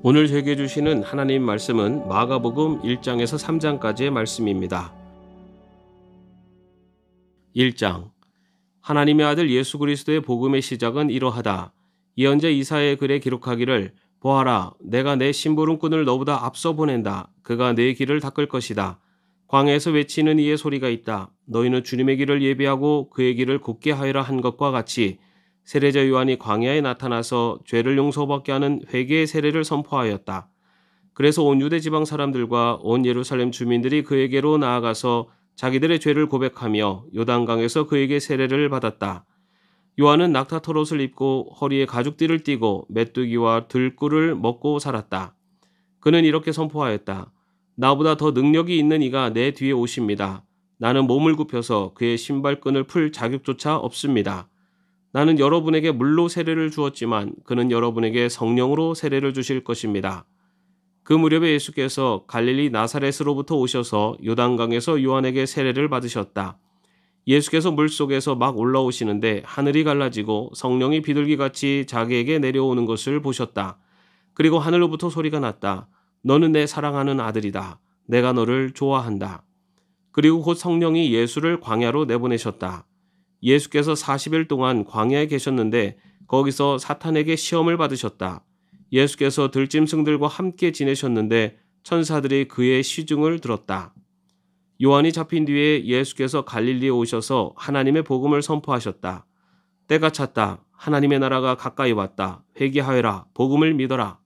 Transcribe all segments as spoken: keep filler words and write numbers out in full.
오늘 제게 주시는 하나님 말씀은 마가복음 일 장에서 삼 장까지의 말씀입니다. 일 장. 하나님의 아들 예수 그리스도의 복음의 시작은 이러하다. 예언자 이사야의 글에 기록하기를 보아라, 내가 내 심부름꾼을 너보다 앞서 보낸다. 그가 내 길을 닦을 것이다. 광야에서 외치는 이의 소리가 있다. 너희는 주님의 길을 예비하고 그의 길을 곧게 하여라 한 것과 같이 세례자 요한이 광야에 나타나서 죄를 용서받게 하는 회개의 세례를 선포하였다. 그래서 온 유대 지방 사람들과 온 예루살렘 주민들이 그에게로 나아가서 자기들의 죄를 고백하며 요단강에서 그에게 세례를 받았다. 요한은 낙타 털옷을 입고 허리에 가죽띠를 띠고 메뚜기와 들꿀을 먹고 살았다. 그는 이렇게 선포하였다. 나보다 더 능력이 있는 이가 내 뒤에 오십니다. 나는 몸을 굽혀서 그의 신발끈을 풀 자격조차 없습니다. 나는 여러분에게 물로 세례를 주었지만 그는 여러분에게 성령으로 세례를 주실 것입니다. 그 무렵에 예수께서 갈릴리 나사렛으로부터 오셔서 요단강에서 요한에게 세례를 받으셨다. 예수께서 물속에서 막 올라오시는데 하늘이 갈라지고 성령이 비둘기같이 자기에게 내려오는 것을 보셨다. 그리고 하늘로부터 소리가 났다. 너는 내 사랑하는 아들이다. 내가 너를 좋아한다. 그리고 곧 성령이 예수를 광야로 내보내셨다. 예수께서 사십 일 동안 광야에 계셨는데 거기서 사탄에게 시험을 받으셨다. 예수께서 들짐승들과 함께 지내셨는데 천사들이 그의 시중을 들었다. 요한이 잡힌 뒤에 예수께서 갈릴리에 오셔서 하나님의 복음을 선포하셨다. 때가 찼다. 하나님의 나라가 가까이 왔다. 회개하여라. 복음을 믿어라.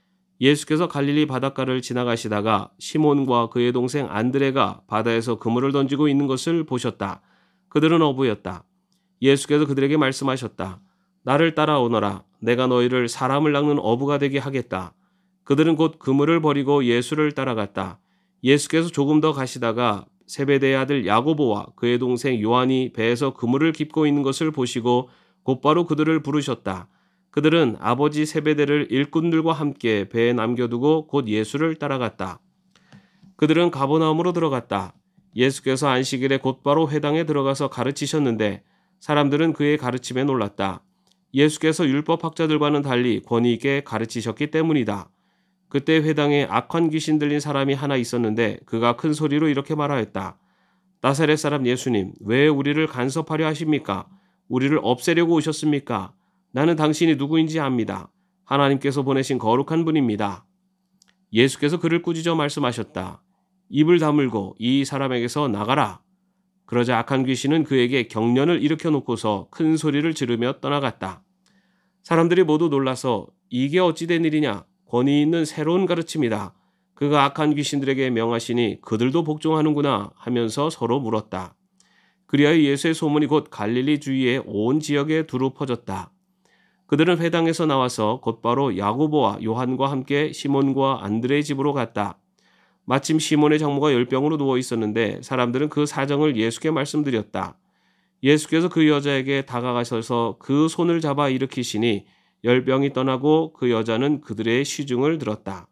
예수께서 갈릴리 바닷가를 지나가시다가 시몬과 그의 동생 안드레가 바다에서 그물을 던지고 있는 것을 보셨다. 그들은 어부였다. 예수께서 그들에게 말씀하셨다. 나를 따라오너라. 내가 너희를 사람을 낚는 어부가 되게 하겠다. 그들은 곧 그물을 버리고 예수를 따라갔다. 예수께서 조금 더 가시다가 세베대의 아들 야고보와 그의 동생 요한이 배에서 그물을 깁고 있는 것을 보시고 곧바로 그들을 부르셨다. 그들은 아버지 세베대를 일꾼들과 함께 배에 남겨두고 곧 예수를 따라갔다. 그들은 가버나움으로 들어갔다. 예수께서 안식일에 곧바로 회당에 들어가서 가르치셨는데 사람들은 그의 가르침에 놀랐다. 예수께서 율법학자들과는 달리 권위 있게 가르치셨기 때문이다. 그때 회당에 악한 귀신 들린 사람이 하나 있었는데 그가 큰 소리로 이렇게 말하였다. 나사렛 사람 예수님, 왜 우리를 간섭하려 하십니까? 우리를 없애려고 오셨습니까? 나는 당신이 누구인지 압니다. 하나님께서 보내신 거룩한 분입니다. 예수께서 그를 꾸짖어 말씀하셨다. 입을 다물고 이 사람에게서 나가라. 그러자 악한 귀신은 그에게 경련을 일으켜 놓고서 큰 소리를 지르며 떠나갔다. 사람들이 모두 놀라서 이게 어찌 된 일이냐? 권위 있는 새로운 가르침이다. 그가 악한 귀신들에게 명하시니 그들도 복종하는구나 하면서 서로 물었다. 그리하여 예수의 소문이 곧 갈릴리 주위의 온 지역에 두루 퍼졌다. 그들은 회당에서 나와서 곧바로 야고보와 요한과 함께 시몬과 안드레의 집으로 갔다. 마침 시몬의 장모가 열병으로 누워 있었는데 사람들은 그 사정을 예수께 말씀드렸다. 예수께서 그 여자에게 다가가셔서 그 손을 잡아 일으키시니 열병이 떠나고 그 여자는 그들의 시중을 들었다.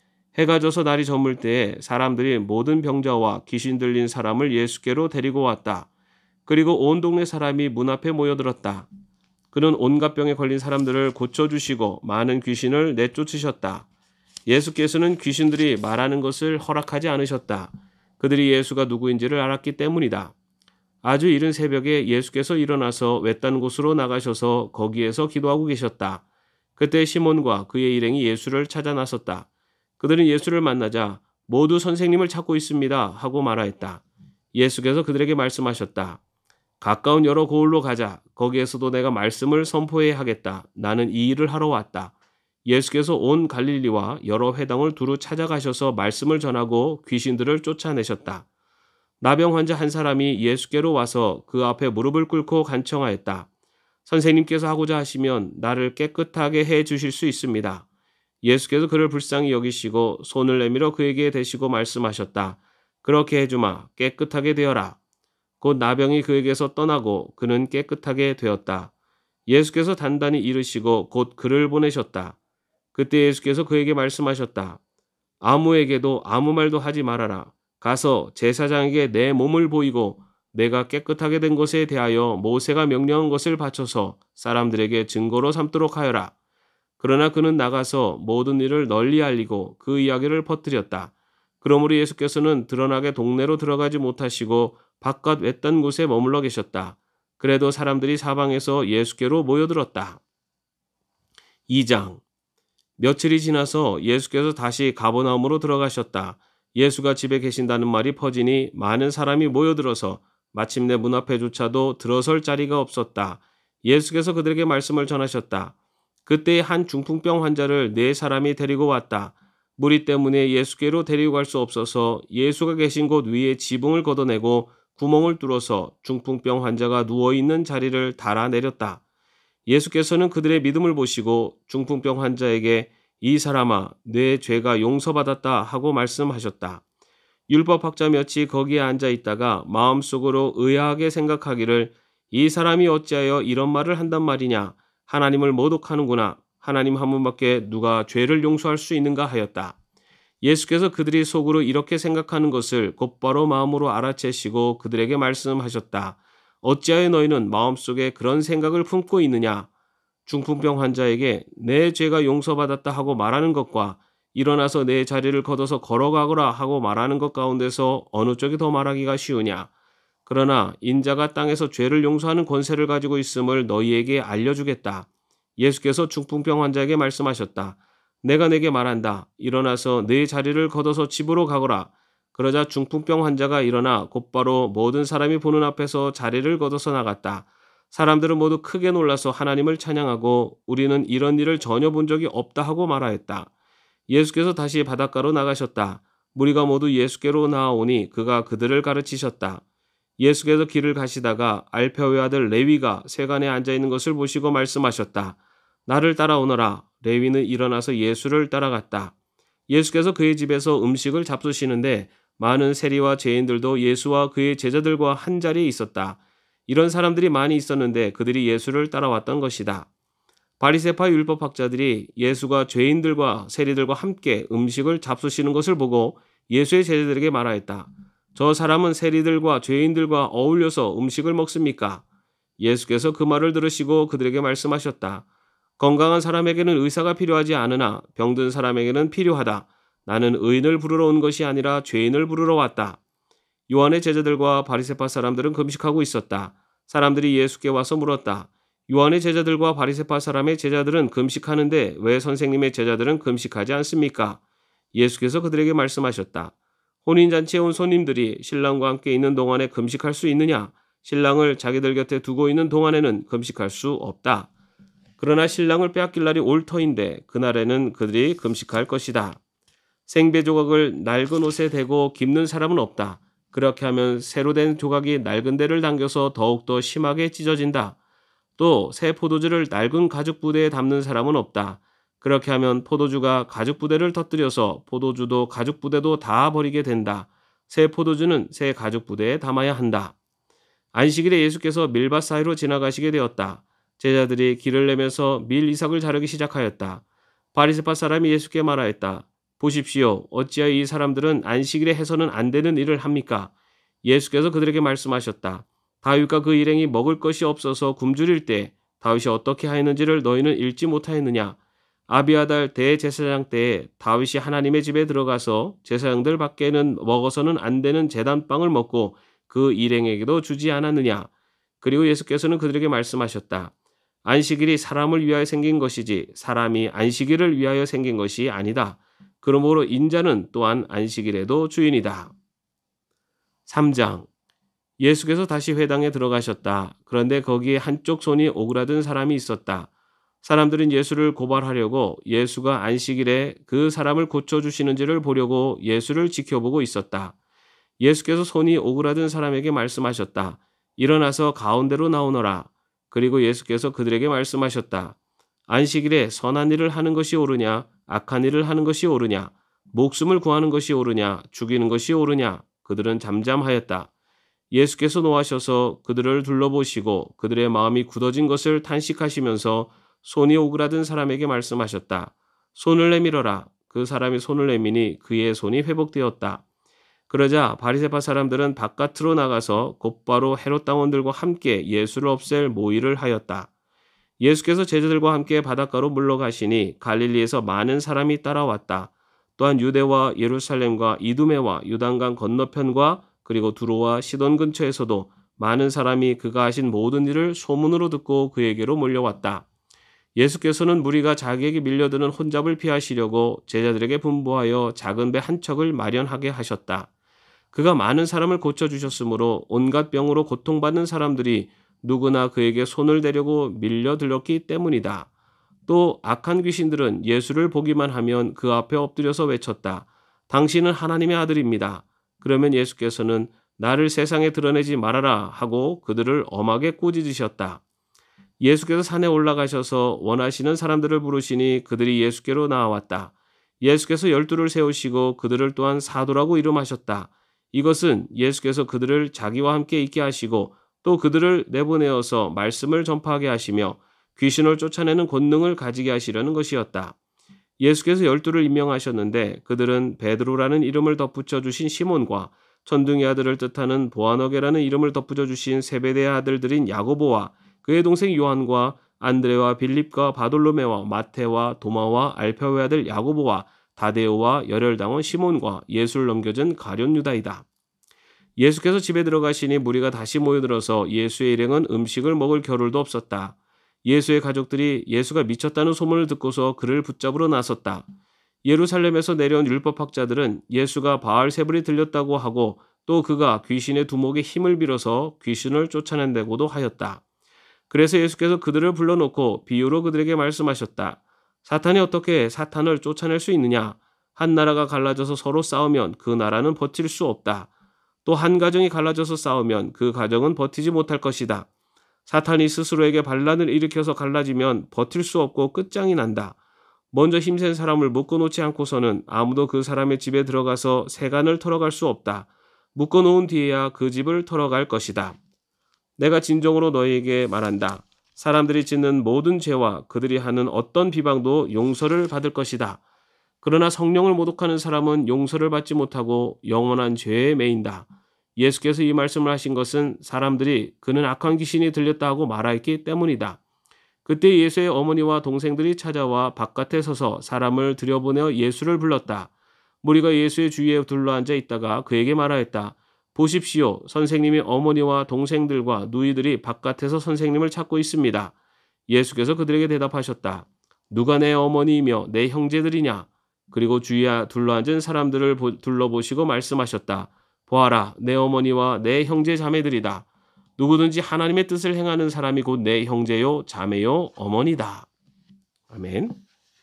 해가 져서 날이 저물 때에 사람들이 모든 병자와 귀신 들린 사람을 예수께로 데리고 왔다. 그리고 온 동네 사람이 문 앞에 모여들었다. 그는 온갖 병에 걸린 사람들을 고쳐주시고 많은 귀신을 내쫓으셨다. 예수께서는 귀신들이 말하는 것을 허락하지 않으셨다. 그들이 예수가 누구인지를 알았기 때문이다. 아주 이른 새벽에 예수께서 일어나서 외딴 곳으로 나가셔서 거기에서 기도하고 계셨다. 그때 시몬과 그의 일행이 예수를 찾아 나섰다. 그들은 예수를 만나자 모두 선생님을 찾고 있습니다 하고 말하였다. 예수께서 그들에게 말씀하셨다. 가까운 여러 고을로 가자. 거기에서도 내가 말씀을 선포해야 하겠다. 나는 이 일을 하러 왔다. 예수께서 온 갈릴리와 여러 회당을 두루 찾아가셔서 말씀을 전하고 귀신들을 쫓아내셨다. 나병 환자 한 사람이 예수께로 와서 그 앞에 무릎을 꿇고 간청하였다. 선생님께서 하고자 하시면 나를 깨끗하게 해 주실 수 있습니다. 예수께서 그를 불쌍히 여기시고 손을 내밀어 그에게 대시고 말씀하셨다. 그렇게 해주마. 깨끗하게 되어라. 곧 나병이 그에게서 떠나고 그는 깨끗하게 되었다. 예수께서 단단히 이르시고 곧 그를 보내셨다. 그때 예수께서 그에게 말씀하셨다. 아무에게도 아무 말도 하지 말아라. 가서 제사장에게 내 몸을 보이고 내가 깨끗하게 된 것에 대하여 모세가 명령한 것을 바쳐서 사람들에게 증거로 삼도록 하여라. 그러나 그는 나가서 모든 일을 널리 알리고 그 이야기를 퍼뜨렸다. 그러므로 예수께서는 드러나게 동네로 들어가지 못하시고 바깥 외딴 곳에 머물러 계셨다. 그래도 사람들이 사방에서 예수께로 모여들었다. 이 장. 며칠이 지나서 예수께서 다시 가버나움으로 들어가셨다. 예수가 집에 계신다는 말이 퍼지니 많은 사람이 모여들어서 마침내 문 앞에조차도 들어설 자리가 없었다. 예수께서 그들에게 말씀을 전하셨다. 그때 한 중풍병 환자를 네 사람이 데리고 왔다. 무리 때문에 예수께로 데리고 갈 수 없어서 예수가 계신 곳 위에 지붕을 걷어내고 구멍을 뚫어서 중풍병 환자가 누워있는 자리를 달아내렸다. 예수께서는 그들의 믿음을 보시고 중풍병 환자에게 이 사람아, 내 죄가 용서받았다 하고 말씀하셨다. 율법학자 몇이 거기에 앉아 있다가 마음속으로 의아하게 생각하기를 이 사람이 어찌하여 이런 말을 한단 말이냐. 하나님을 모독하는구나. 하나님 한 분밖에 누가 죄를 용서할 수 있는가 하였다. 예수께서 그들이 속으로 이렇게 생각하는 것을 곧바로 마음으로 알아채시고 그들에게 말씀하셨다. 어찌하여 너희는 마음속에 그런 생각을 품고 있느냐. 중풍병 환자에게 내 죄가 용서받았다 하고 말하는 것과 일어나서 내 자리를 걷어서 걸어가거라 하고 말하는 것 가운데서 어느 쪽이 더 말하기가 쉬우냐. 그러나 인자가 땅에서 죄를 용서하는 권세를 가지고 있음을 너희에게 알려주겠다. 예수께서 중풍병 환자에게 말씀하셨다. 내가 내게 말한다. 일어나서 내 자리를 걷어서 집으로 가거라. 그러자 중풍병 환자가 일어나 곧바로 모든 사람이 보는 앞에서 자리를 걷어서 나갔다. 사람들은 모두 크게 놀라서 하나님을 찬양하고 우리는 이런 일을 전혀 본 적이 없다 하고 말하였다. 예수께서 다시 바닷가로 나가셨다. 무리가 모두 예수께로 나아오니 그가 그들을 가르치셨다. 예수께서 길을 가시다가 알페오의 아들 레위가 세간에 앉아있는 것을 보시고 말씀하셨다. 나를 따라오너라. 레위는 일어나서 예수를 따라갔다. 예수께서 그의 집에서 음식을 잡수시는데 많은 세리와 죄인들도 예수와 그의 제자들과 한 자리에 있었다. 이런 사람들이 많이 있었는데 그들이 예수를 따라왔던 것이다. 바리새파 율법학자들이 예수가 죄인들과 세리들과 함께 음식을 잡수시는 것을 보고 예수의 제자들에게 말하였다. 저 사람은 세리들과 죄인들과 어울려서 음식을 먹습니까? 예수께서 그 말을 들으시고 그들에게 말씀하셨다. 건강한 사람에게는 의사가 필요하지 않으나 병든 사람에게는 필요하다. 나는 의인을 부르러 온 것이 아니라 죄인을 부르러 왔다. 요한의 제자들과 바리새파 사람들은 금식하고 있었다. 사람들이 예수께 와서 물었다. 요한의 제자들과 바리새파 사람의 제자들은 금식하는데 왜 선생님의 제자들은 금식하지 않습니까? 예수께서 그들에게 말씀하셨다. 혼인잔치에 온 손님들이 신랑과 함께 있는 동안에 금식할 수 있느냐? 신랑을 자기들 곁에 두고 있는 동안에는 금식할 수 없다. 그러나 신랑을 빼앗길 날이 올 터인데 그날에는 그들이 금식할 것이다. 생배 조각을 낡은 옷에 대고 깁는 사람은 없다. 그렇게 하면 새로 된 조각이 낡은 데를 당겨서 더욱더 심하게 찢어진다. 또 새 포도주를 낡은 가죽 부대에 담는 사람은 없다. 그렇게 하면 포도주가 가죽 부대를 터뜨려서 포도주도 가죽 부대도 다 버리게 된다. 새 포도주는 새 가죽 부대에 담아야 한다. 안식일에 예수께서 밀밭 사이로 지나가시게 되었다. 제자들이 길을 내면서 밀 이삭을 자르기 시작하였다. 바리새파 사람이 예수께 말하였다. 보십시오. 어찌하여 이 사람들은 안식일에 해서는 안 되는 일을 합니까? 예수께서 그들에게 말씀하셨다. 다윗과 그 일행이 먹을 것이 없어서 굶주릴 때 다윗이 어떻게 하였는지를 너희는 읽지 못하였느냐? 아비아달 대제사장 때에 다윗이 하나님의 집에 들어가서 제사장들 밖에는 먹어서는 안 되는 제단빵을 먹고 그 일행에게도 주지 않았느냐? 그리고 예수께서는 그들에게 말씀하셨다. 안식일이 사람을 위하여 생긴 것이지 사람이 안식일을 위하여 생긴 것이 아니다. 그러므로 인자는 또한 안식일에도 주인이다. 삼 장. 예수께서 다시 회당에 들어가셨다. 그런데 거기에 한쪽 손이 오그라든 사람이 있었다. 사람들은 예수를 고발하려고 예수가 안식일에 그 사람을 고쳐주시는지를 보려고 예수를 지켜보고 있었다. 예수께서 손이 오그라든 사람에게 말씀하셨다. 일어나서 가운데로 나오너라. 그리고 예수께서 그들에게 말씀하셨다. 안식일에 선한 일을 하는 것이 옳으냐, 악한 일을 하는 것이 옳으냐, 목숨을 구하는 것이 옳으냐, 죽이는 것이 옳으냐. 그들은 잠잠하였다. 예수께서 노하셔서 그들을 둘러보시고 그들의 마음이 굳어진 것을 탄식하시면서 손이 오그라든 사람에게 말씀하셨다. 손을 내밀어라. 그 사람이 손을 내미니 그의 손이 회복되었다. 그러자 바리새파 사람들은 바깥으로 나가서 곧바로 헤롯 당원들과 함께 예수를 없앨 모의를 하였다. 예수께서 제자들과 함께 바닷가로 물러가시니 갈릴리에서 많은 사람이 따라왔다. 또한 유대와 예루살렘과 이두메와 요단강 건너편과 그리고 두로와 시돈 근처에서도 많은 사람이 그가 하신 모든 일을 소문으로 듣고 그에게로 몰려왔다. 예수께서는 무리가 자기에게 밀려드는 혼잡을 피하시려고 제자들에게 분부하여 작은 배 한 척을 마련하게 하셨다. 그가 많은 사람을 고쳐주셨으므로 온갖 병으로 고통받는 사람들이 누구나 그에게 손을 대려고 밀려들었기 때문이다. 또 악한 귀신들은 예수를 보기만 하면 그 앞에 엎드려서 외쳤다. 당신은 하나님의 아들입니다. 그러면 예수께서는 나를 세상에 드러내지 말아라 하고 그들을 엄하게 꾸짖으셨다. 예수께서 산에 올라가셔서 원하시는 사람들을 부르시니 그들이 예수께로 나아왔다. 예수께서 열두를 세우시고 그들을 또한 사도라고 이름하셨다. 이것은 예수께서 그들을 자기와 함께 있게 하시고 또 그들을 내보내어서 말씀을 전파하게 하시며 귀신을 쫓아내는 권능을 가지게 하시려는 것이었다. 예수께서 열두를 임명하셨는데 그들은 베드로라는 이름을 덧붙여 주신 시몬과 천둥의 아들을 뜻하는 보아너게라는 이름을 덧붙여 주신 세베대의 아들들인 야고보와 그의 동생 요한과 안드레와 빌립과 바돌로메와 마테와 도마와 알페오의 아들 야고보와 다데오와 열혈당원 시몬과 예수를 넘겨준 가룟 유다이다. 예수께서 집에 들어가시니 무리가 다시 모여들어서 예수의 일행은 음식을 먹을 겨를도 없었다. 예수의 가족들이 예수가 미쳤다는 소문을 듣고서 그를 붙잡으러 나섰다. 예루살렘에서 내려온 율법학자들은 예수가 바알세불이 들렸다고 하고 또 그가 귀신의 두목에 힘을 빌어서 귀신을 쫓아낸다고도 하였다. 그래서 예수께서 그들을 불러놓고 비유로 그들에게 말씀하셨다. 사탄이 어떻게 사탄을 쫓아낼 수 있느냐? 한 나라가 갈라져서 서로 싸우면 그 나라는 버틸 수 없다. 또 한 가정이 갈라져서 싸우면 그 가정은 버티지 못할 것이다. 사탄이 스스로에게 반란을 일으켜서 갈라지면 버틸 수 없고 끝장이 난다. 먼저 힘센 사람을 묶어놓지 않고서는 아무도 그 사람의 집에 들어가서 세간을 털어갈 수 없다. 묶어놓은 뒤에야 그 집을 털어갈 것이다. 내가 진정으로 너희에게 말한다. 사람들이 짓는 모든 죄와 그들이 하는 어떤 비방도 용서를 받을 것이다. 그러나 성령을 모독하는 사람은 용서를 받지 못하고 영원한 죄에 매인다. 예수께서 이 말씀을 하신 것은 사람들이 그는 악한 귀신이 들렸다 하고 말하였기 때문이다. 그때 예수의 어머니와 동생들이 찾아와 바깥에 서서 사람을 들여보내어 예수를 불렀다. 무리가 예수의 주위에 둘러앉아 있다가 그에게 말하였다. 보십시오. 선생님의 어머니와 동생들과 누이들이 바깥에서 선생님을 찾고 있습니다. 예수께서 그들에게 대답하셨다. 누가 내 어머니이며 내 형제들이냐? 그리고 주위에 둘러앉은 사람들을 둘러보시고 말씀하셨다. 보아라, 내 어머니와 내 형제 자매들이다. 누구든지 하나님의 뜻을 행하는 사람이 곧 내 형제요, 자매요, 어머니다. 아멘.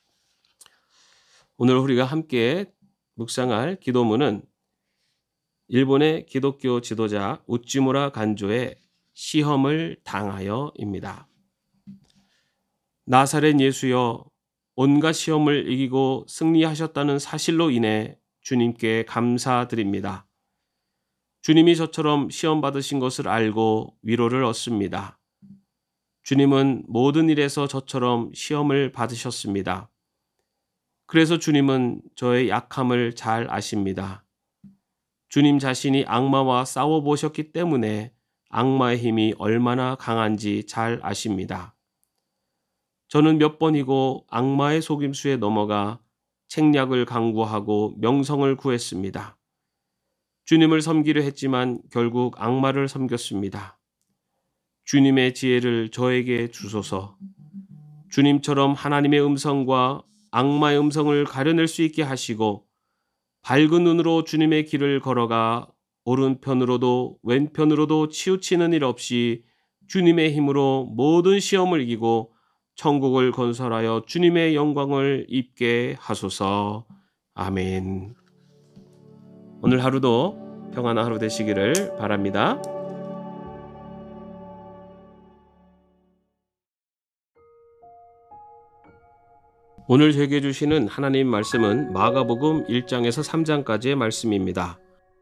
오늘 우리가 함께 묵상할 기도문은 일본의 기독교 지도자 우찌무라 간조의 시험을 당하여입니다. 나사렛 예수여, 온갖 시험을 이기고 승리하셨다는 사실로 인해 주님께 감사드립니다. 주님이 저처럼 시험 받으신 것을 알고 위로를 얻습니다. 주님은 모든 일에서 저처럼 시험을 받으셨습니다. 그래서 주님은 저의 약함을 잘 아십니다. 주님 자신이 악마와 싸워보셨기 때문에 악마의 힘이 얼마나 강한지 잘 아십니다. 저는 몇 번이고 악마의 속임수에 넘어가 책략을 강구하고 명성을 구했습니다. 주님을 섬기려 했지만 결국 악마를 섬겼습니다. 주님의 지혜를 저에게 주소서. 주님처럼 하나님의 음성과 악마의 음성을 가려낼 수 있게 하시고 밝은 눈으로 주님의 길을 걸어가 오른편으로도 왼편으로도 치우치는 일 없이 주님의 힘으로 모든 시험을 이기고 천국을 건설하여 주님의 영광을 입게 하소서. 아멘. 오늘 하루도 평안한 하루 되시기를 바랍니다. 오늘 저에게 주시는 하나님 말씀은 마가복음 일 장에서 삼 장까지의 말씀입니다.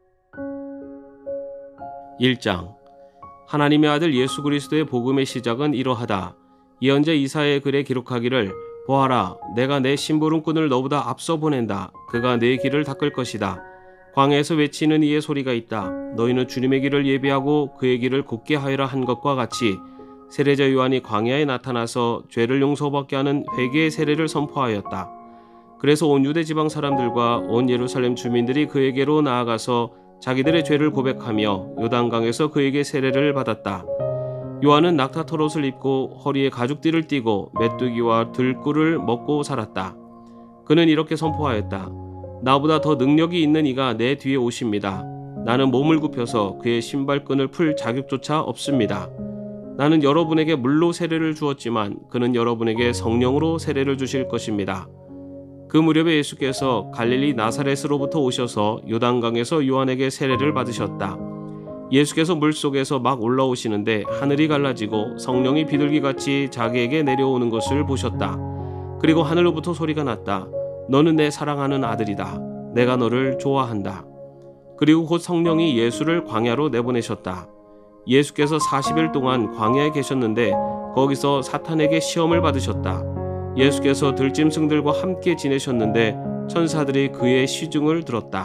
일 장. 하나님의 아들 예수 그리스도의 복음의 시작은 이러하다. 예언자 이사야의 글에 기록하기를 보아라, 내가 내 심부름꾼을 너보다 앞서 보낸다. 그가 내 길을 닦을 것이다. 광야에서 외치는 이의 소리가 있다. 너희는 주님의 길을 예비하고 그의 길을 곧게 하여라 한 것과 같이 세례자 요한이 광야에 나타나서 죄를 용서받게 하는 회개의 세례를 선포하였다. 그래서 온 유대 지방 사람들과 온 예루살렘 주민들이 그에게로 나아가서 자기들의 죄를 고백하며 요단강에서 그에게 세례를 받았다. 요한은 낙타 털옷을 입고 허리에 가죽띠를 띠고 메뚜기와 들꿀을 먹고 살았다. 그는 이렇게 선포하였다. 나보다 더 능력이 있는 이가 내 뒤에 오십니다. 나는 몸을 굽혀서 그의 신발끈을 풀 자격조차 없습니다. 나는 여러분에게 물로 세례를 주었지만 그는 여러분에게 성령으로 세례를 주실 것입니다. 그 무렵에 예수께서 갈릴리 나사렛으로부터 오셔서 요단강에서 요한에게 세례를 받으셨다. 예수께서 물속에서 막 올라오시는데 하늘이 갈라지고 성령이 비둘기같이 자기에게 내려오는 것을 보셨다. 그리고 하늘로부터 소리가 났다. 너는 내 사랑하는 아들이다. 내가 너를 좋아한다. 그리고 곧 성령이 예수를 광야로 내보내셨다. 예수께서 사십 일 동안 광야에 계셨는데 거기서 사탄에게 시험을 받으셨다. 예수께서 들짐승들과 함께 지내셨는데 천사들이 그의 시중을 들었다.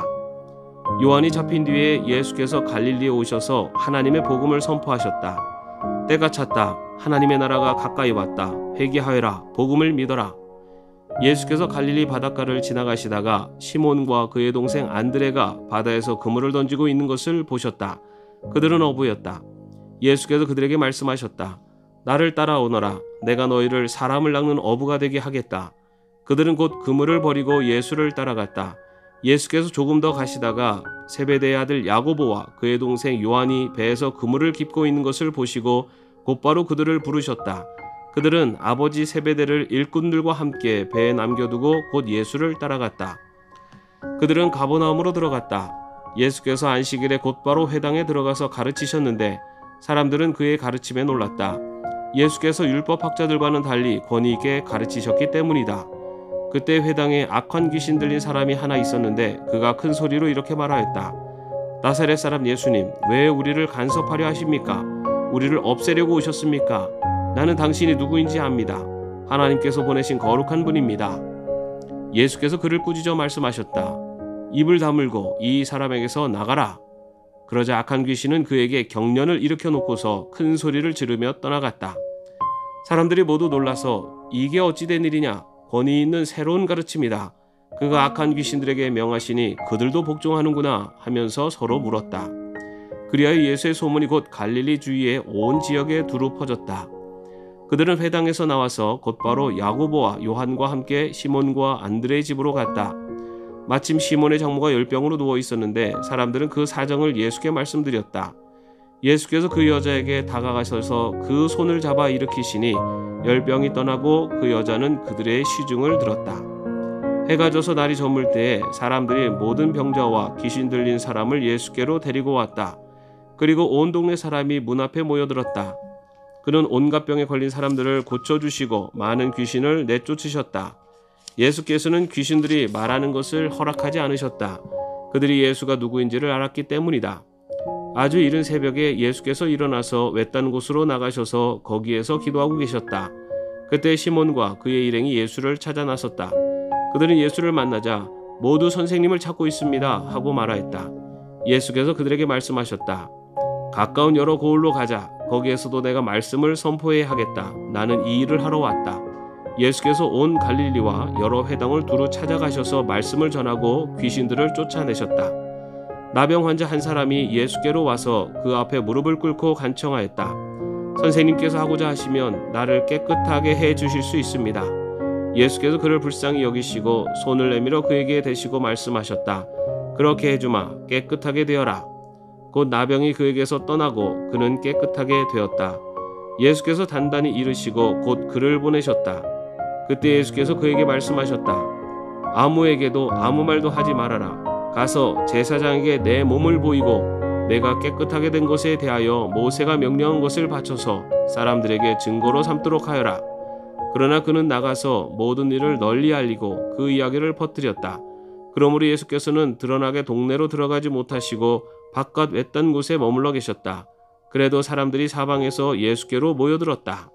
요한이 잡힌 뒤에 예수께서 갈릴리에 오셔서 하나님의 복음을 선포하셨다. 때가 찼다. 하나님의 나라가 가까이 왔다. 회개하여라. 복음을 믿어라. 예수께서 갈릴리 바닷가를 지나가시다가 시몬과 그의 동생 안드레가 바다에서 그물을 던지고 있는 것을 보셨다. 그들은 어부였다. 예수께서 그들에게 말씀하셨다. 나를 따라오너라. 내가 너희를 사람을 낚는 어부가 되게 하겠다. 그들은 곧 그물을 버리고 예수를 따라갔다. 예수께서 조금 더 가시다가 세베대의 아들 야고보와 그의 동생 요한이 배에서 그물을 깁고 있는 것을 보시고 곧바로 그들을 부르셨다. 그들은 아버지 세베대를 일꾼들과 함께 배에 남겨두고 곧 예수를 따라갔다. 그들은 가버나움으로 들어갔다. 예수께서 안식일에 곧바로 회당에 들어가서 가르치셨는데 사람들은 그의 가르침에 놀랐다. 예수께서 율법학자들과는 달리 권위 있게 가르치셨기 때문이다. 그때 회당에 악한 귀신 들린 사람이 하나 있었는데 그가 큰 소리로 이렇게 말하였다. 나사렛 사람 예수님, 왜 우리를 간섭하려 하십니까? 우리를 없애려고 오셨습니까? 나는 당신이 누구인지 압니다. 하나님께서 보내신 거룩한 분입니다. 예수께서 그를 꾸짖어 말씀하셨다. 입을 다물고 이 사람에게서 나가라. 그러자 악한 귀신은 그에게 경련을 일으켜 놓고서 큰 소리를 지르며 떠나갔다. 사람들이 모두 놀라서 이게 어찌 된 일이냐? 권위 있는 새로운 가르침이다. 그가 악한 귀신들에게 명하시니 그들도 복종하는구나 하면서 서로 물었다. 그리하여 예수의 소문이 곧 갈릴리 주위의 온 지역에 두루 퍼졌다. 그들은 회당에서 나와서 곧바로 야고보와 요한과 함께 시몬과 안드레의 집으로 갔다. 마침 시몬의 장모가 열병으로 누워 있었는데 사람들은 그 사정을 예수께 말씀드렸다. 예수께서 그 여자에게 다가가셔서 그 손을 잡아 일으키시니 열병이 떠나고 그 여자는 그들의 시중을 들었다. 해가 져서 날이 저물 때에 사람들이 모든 병자와 귀신 들린 사람을 예수께로 데리고 왔다. 그리고 온 동네 사람이 문 앞에 모여들었다. 그는 온갖 병에 걸린 사람들을 고쳐주시고 많은 귀신을 내쫓으셨다. 예수께서는 귀신들이 말하는 것을 허락하지 않으셨다. 그들이 예수가 누구인지를 알았기 때문이다. 아주 이른 새벽에 예수께서 일어나서 외딴 곳으로 나가셔서 거기에서 기도하고 계셨다. 그때 시몬과 그의 일행이 예수를 찾아 나섰다. 그들은 예수를 만나자 모두 선생님을 찾고 있습니다 하고 말하였다. 예수께서 그들에게 말씀하셨다. 가까운 여러 고을로 가자. 거기에서도 내가 말씀을 선포해야 하겠다. 나는 이 일을 하러 왔다. 예수께서 온 갈릴리와 여러 회당을 두루 찾아가셔서 말씀을 전하고 귀신들을 쫓아내셨다. 나병 환자 한 사람이 예수께로 와서 그 앞에 무릎을 꿇고 간청하였다. 선생님께서 하고자 하시면 나를 깨끗하게 해 주실 수 있습니다. 예수께서 그를 불쌍히 여기시고 손을 내밀어 그에게 대시고 말씀하셨다. 그렇게 해주마. 깨끗하게 되어라. 곧 나병이 그에게서 떠나고 그는 깨끗하게 되었다. 예수께서 단단히 이르시고 곧 그를 보내셨다. 그때 예수께서 그에게 말씀하셨다. 아무에게도 아무 말도 하지 말아라. 가서 제사장에게 내 몸을 보이고 내가 깨끗하게 된 것에 대하여 모세가 명령한 것을 바쳐서 사람들에게 증거로 삼도록 하여라. 그러나 그는 나가서 모든 일을 널리 알리고 그 이야기를 퍼뜨렸다. 그러므로 예수께서는 드러나게 동네로 들어가지 못하시고 바깥 외딴 곳에 머물러 계셨다. 그래도 사람들이 사방에서 예수께로 모여들었다.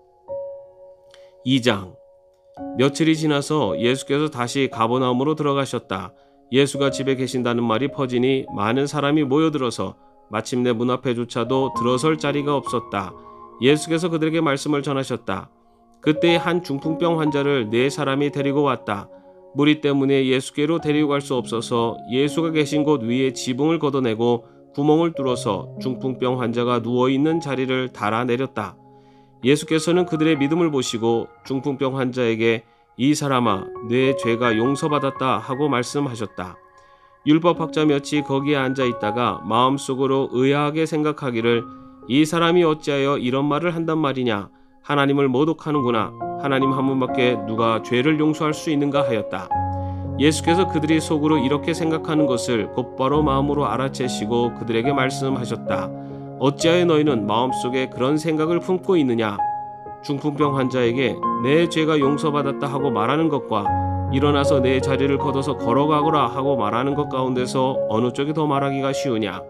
이 장. 며칠이 지나서 예수께서 다시 가버나움으로 들어가셨다. 예수가 집에 계신다는 말이 퍼지니 많은 사람이 모여들어서 마침내 문 앞에조차도 들어설 자리가 없었다. 예수께서 그들에게 말씀을 전하셨다. 그때 한 중풍병 환자를 네 사람이 데리고 왔다. 무리 때문에 예수께로 데리고 갈 수 없어서 예수가 계신 곳 위에 지붕을 걷어내고 구멍을 뚫어서 중풍병 환자가 누워있는 자리를 달아내렸다. 예수께서는 그들의 믿음을 보시고 중풍병 환자에게 이 사람아, 내 죄가 용서받았다 하고 말씀하셨다. 율법학자 몇이 거기에 앉아있다가 마음속으로 의아하게 생각하기를 이 사람이 어찌하여 이런 말을 한단 말이냐, 하나님을 모독하는구나, 하나님 한 분밖에 누가 죄를 용서할 수 있는가 하였다. 예수께서 그들이 속으로 이렇게 생각하는 것을 곧바로 마음으로 알아채시고 그들에게 말씀하셨다. 어찌하여 너희는 마음속에 그런 생각을 품고 있느냐. 중풍병 환자에게 내 죄가 용서받았다 하고 말하는 것과 일어나서 내 자리를 걷어서 걸어가거라 하고 말하는 것 가운데서 어느 쪽이 더 말하기가 쉬우냐.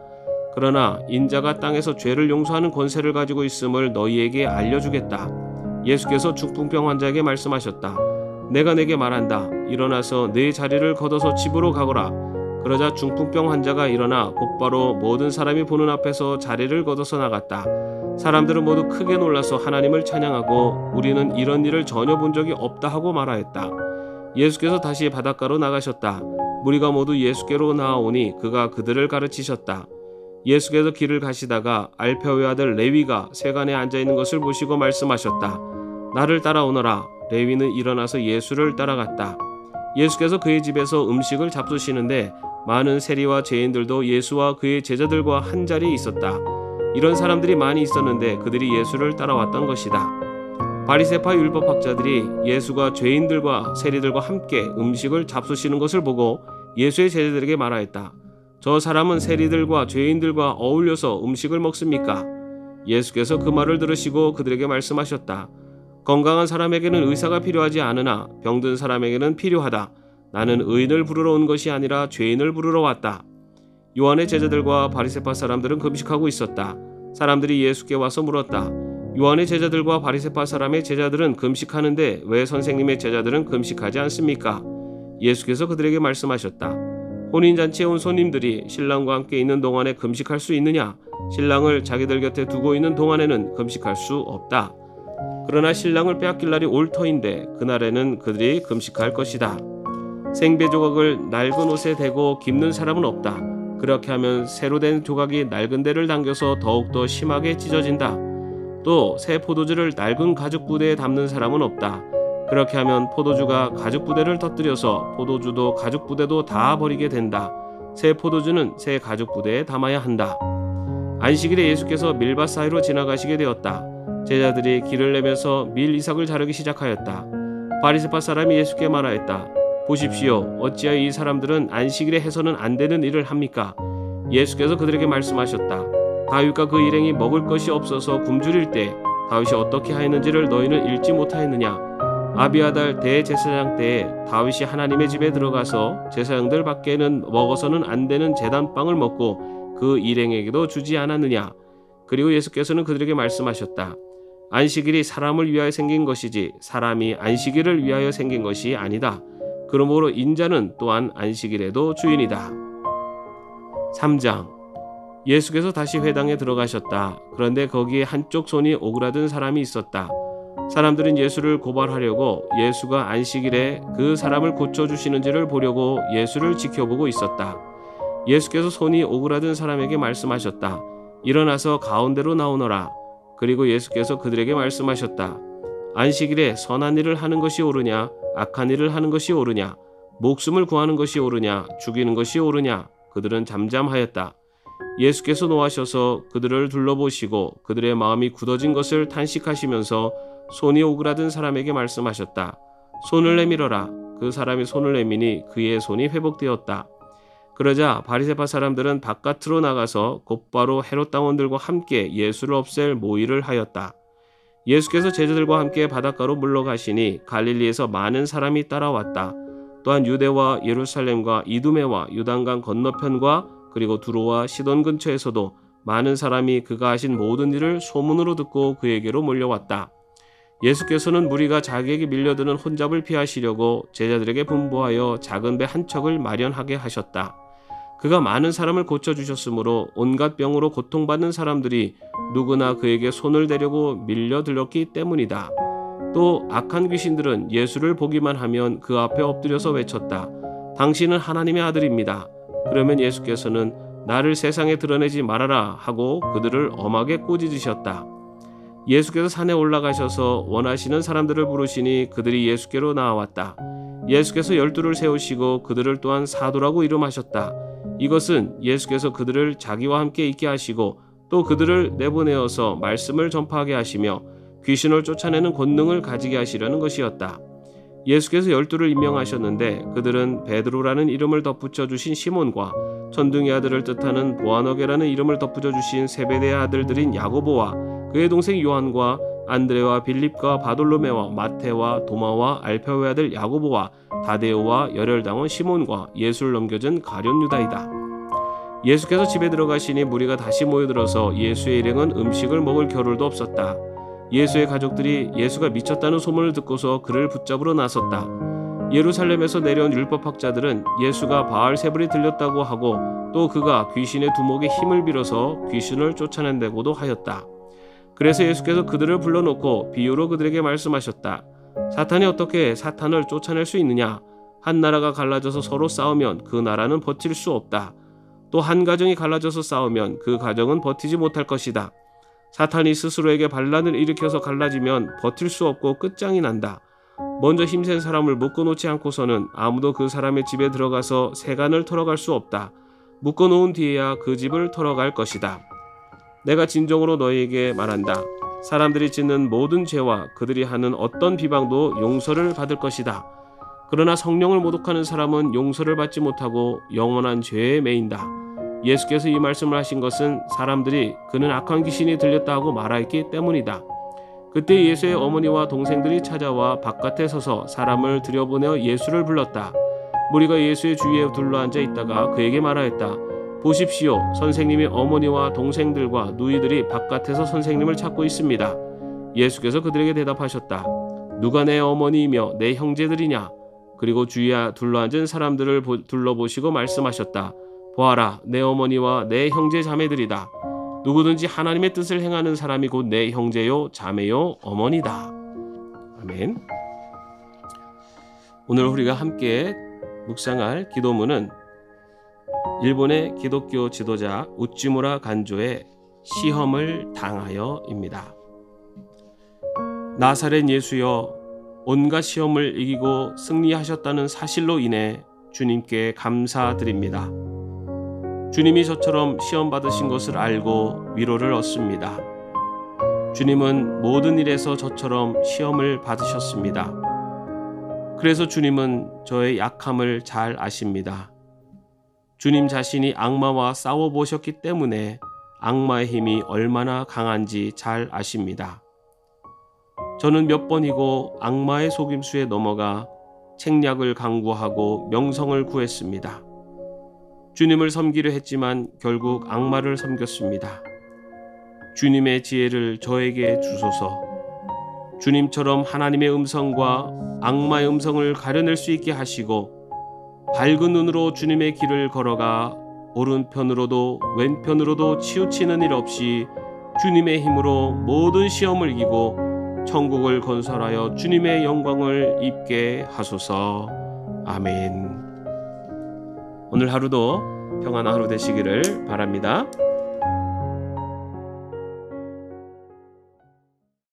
그러나 인자가 땅에서 죄를 용서하는 권세를 가지고 있음을 너희에게 알려주겠다. 예수께서 중풍병 환자에게 말씀하셨다. 내가 내게 말한다. 일어나서 내 자리를 걷어서 집으로 가거라. 그러자 중풍병 환자가 일어나 곧바로 모든 사람이 보는 앞에서 자리를 걷어서 나갔다. 사람들은 모두 크게 놀라서 하나님을 찬양하고 우리는 이런 일을 전혀 본 적이 없다 하고 말하였다. 예수께서 다시 바닷가로 나가셨다. 무리가 모두 예수께로 나아오니 그가 그들을 가르치셨다. 예수께서 길을 가시다가 알페오의 아들 레위가 세간에 앉아있는 것을 보시고 말씀하셨다. 나를 따라오너라. 레위는 일어나서 예수를 따라갔다. 예수께서 그의 집에서 음식을 잡수시는데 많은 세리와 죄인들도 예수와 그의 제자들과 한 자리에 있었다. 이런 사람들이 많이 있었는데 그들이 예수를 따라왔던 것이다. 바리새파 율법학자들이 예수가 죄인들과 세리들과 함께 음식을 잡수시는 것을 보고 예수의 제자들에게 말하였다. 저 사람은 세리들과 죄인들과 어울려서 음식을 먹습니까? 예수께서 그 말을 들으시고 그들에게 말씀하셨다. 건강한 사람에게는 의사가 필요하지 않으나 병든 사람에게는 필요하다. 나는 의인을 부르러 온 것이 아니라 죄인을 부르러 왔다. 요한의 제자들과 바리새파 사람들은 금식하고 있었다. 사람들이 예수께 와서 물었다. 요한의 제자들과 바리새파 사람의 제자들은 금식하는데 왜 선생님의 제자들은 금식하지 않습니까? 예수께서 그들에게 말씀하셨다. 혼인잔치에 온 손님들이 신랑과 함께 있는 동안에 금식할 수 있느냐? 신랑을 자기들 곁에 두고 있는 동안에는 금식할 수 없다. 그러나 신랑을 빼앗길 날이 올 터인데 그날에는 그들이 금식할 것이다. 생배 조각을 낡은 옷에 대고 깁는 사람은 없다. 그렇게 하면 새로 된 조각이 낡은 데를 당겨서 더욱더 심하게 찢어진다. 또 새 포도주를 낡은 가죽 부대에 담는 사람은 없다. 그렇게 하면 포도주가 가죽 부대를 터뜨려서 포도주도 가죽 부대도 다 버리게 된다. 새 포도주는 새 가죽 부대에 담아야 한다. 안식일에 예수께서 밀밭 사이로 지나가시게 되었다. 제자들이 길을 내면서 밀 이삭을 자르기 시작하였다. 바리새파 사람이 예수께 말하였다. 보십시오. 어찌하여 이 사람들은 안식일에 해서는 안 되는 일을 합니까? 예수께서 그들에게 말씀하셨다. 다윗과 그 일행이 먹을 것이 없어서 굶주릴 때 다윗이 어떻게 하였는지를 너희는 읽지 못하였느냐? 아비아달 대제사장 때에 다윗이 하나님의 집에 들어가서 제사장들 밖에는 먹어서는 안 되는 제단빵을 먹고 그 일행에게도 주지 않았느냐? 그리고 예수께서는 그들에게 말씀하셨다. 안식일이 사람을 위하여 생긴 것이지 사람이 안식일을 위하여 생긴 것이 아니다. 그러므로 인자는 또한 안식일에도 주인이다. 삼 장. 예수께서 다시 회당에 들어가셨다. 그런데 거기에 한쪽 손이 오그라든 사람이 있었다. 사람들은 예수를 고발하려고 예수가 안식일에 그 사람을 고쳐주시는지를 보려고 예수를 지켜보고 있었다. 예수께서 손이 오그라든 사람에게 말씀하셨다. 일어나서 가운데로 나오너라. 그리고 예수께서 그들에게 말씀하셨다. 안식일에 선한 일을 하는 것이 옳으냐, 악한 일을 하는 것이 옳으냐, 목숨을 구하는 것이 옳으냐, 죽이는 것이 옳으냐. 그들은 잠잠하였다. 예수께서 노하셔서 그들을 둘러보시고 그들의 마음이 굳어진 것을 탄식하시면서 손이 오그라든 사람에게 말씀하셨다. 손을 내밀어라. 그 사람이 손을 내미니 그의 손이 회복되었다. 그러자 바리새파 사람들은 바깥으로 나가서 곧바로 헤롯 당원들과 함께 예수를 없앨 모의를 하였다. 예수께서 제자들과 함께 바닷가로 물러가시니 갈릴리에서 많은 사람이 따라왔다. 또한 유대와 예루살렘과 이두메와 요단강 건너편과 그리고 두로와 시돈 근처에서도 많은 사람이 그가 하신 모든 일을 소문으로 듣고 그에게로 몰려왔다. 예수께서는 무리가 자기에게 밀려드는 혼잡을 피하시려고 제자들에게 분부하여 작은 배 한 척을 마련하게 하셨다. 그가 많은 사람을 고쳐주셨으므로 온갖 병으로 고통받는 사람들이 누구나 그에게 손을 대려고 밀려들었기 때문이다. 또 악한 귀신들은 예수를 보기만 하면 그 앞에 엎드려서 외쳤다. 당신은 하나님의 아들입니다. 그러면 예수께서는 나를 세상에 드러내지 말아라 하고 그들을 엄하게 꾸짖으셨다. 예수께서 산에 올라가셔서 원하시는 사람들을 부르시니 그들이 예수께로 나아왔다. 예수께서 열두를 세우시고 그들을 또한 사도라고 이름하셨다. 이것은 예수께서 그들을 자기와 함께 있게 하시고 또 그들을 내보내어서 말씀을 전파하게 하시며 귀신을 쫓아내는 권능을 가지게 하시려는 것이었다. 예수께서 열두를 임명하셨는데 그들은 베드로라는 이름을 덧붙여 주신 시몬과 천둥의 아들을 뜻하는 보아너게라는 이름을 덧붙여 주신 세베대의 아들들인 야고보와 그의 동생 요한과 안드레와 빌립과 바돌로메와 마테와 도마와 알페오의 아들 야고보와 다데오와 열혈당원 시몬과 예수를 넘겨준 가룟 유다이다. 예수께서 집에 들어가시니 무리가 다시 모여들어서 예수의 일행은 음식을 먹을 겨를도 없었다. 예수의 가족들이 예수가 미쳤다는 소문을 듣고서 그를 붙잡으러 나섰다. 예루살렘에서 내려온 율법학자들은 예수가 바알세불이 들렸다고 하고 또 그가 귀신의 두목에 힘을 빌어서 귀신을 쫓아낸다고도 하였다. 그래서 예수께서 그들을 불러놓고 비유로 그들에게 말씀하셨다. 사탄이 어떻게 사탄을 쫓아낼 수 있느냐? 한 나라가 갈라져서 서로 싸우면 그 나라는 버틸 수 없다. 또 한 가정이 갈라져서 싸우면 그 가정은 버티지 못할 것이다. 사탄이 스스로에게 반란을 일으켜서 갈라지면 버틸 수 없고 끝장이 난다. 먼저 힘센 사람을 묶어놓지 않고서는 아무도 그 사람의 집에 들어가서 세간을 털어갈 수 없다. 묶어놓은 뒤에야 그 집을 털어갈 것이다. 내가 진정으로 너희에게 말한다. 사람들이 짓는 모든 죄와 그들이 하는 어떤 비방도 용서를 받을 것이다. 그러나 성령을 모독하는 사람은 용서를 받지 못하고 영원한 죄에 매인다. 예수께서 이 말씀을 하신 것은 사람들이 그는 악한 귀신이 들렸다 하고 말하였기 때문이다. 그때 예수의 어머니와 동생들이 찾아와 바깥에 서서 사람을 들여보내어 예수를 불렀다. 무리가 예수의 주위에 둘러앉아 있다가 그에게 말하였다. 보십시오. 선생님의 어머니와 동생들과 누이들이 바깥에서 선생님을 찾고 있습니다. 예수께서 그들에게 대답하셨다. 누가 내 어머니이며 내 형제들이냐? 그리고 주위에 둘러앉은 사람들을 둘러보시고 말씀하셨다. 보아라, 내 어머니와 내 형제 자매들이다. 누구든지 하나님의 뜻을 행하는 사람이 곧 내 형제요 자매요 어머니다. 아멘. 오늘 우리가 함께 묵상할 기도문은 일본의 기독교 지도자 우찌무라 간조의 시험을 당하여입니다. 나사렛 예수여, 온갖 시험을 이기고 승리하셨다는 사실로 인해 주님께 감사드립니다. 주님이 저처럼 시험 받으신 것을 알고 위로를 얻습니다. 주님은 모든 일에서 저처럼 시험을 받으셨습니다. 그래서 주님은 저의 약함을 잘 아십니다. 주님 자신이 악마와 싸워보셨기 때문에 악마의 힘이 얼마나 강한지 잘 아십니다. 저는 몇 번이고 악마의 속임수에 넘어가 책략을 강구하고 명성을 구했습니다. 주님을 섬기려 했지만 결국 악마를 섬겼습니다. 주님의 지혜를 저에게 주소서. 주님처럼 하나님의 음성과 악마의 음성을 가려낼 수 있게 하시고 밝은 눈으로 주님의 길을 걸어가 오른편으로도 왼편으로도 치우치는 일 없이 주님의 힘으로 모든 시험을 이기고 천국을 건설하여 주님의 영광을 입게 하소서. 아멘. 오늘 하루도 평안한 하루 되시기를 바랍니다.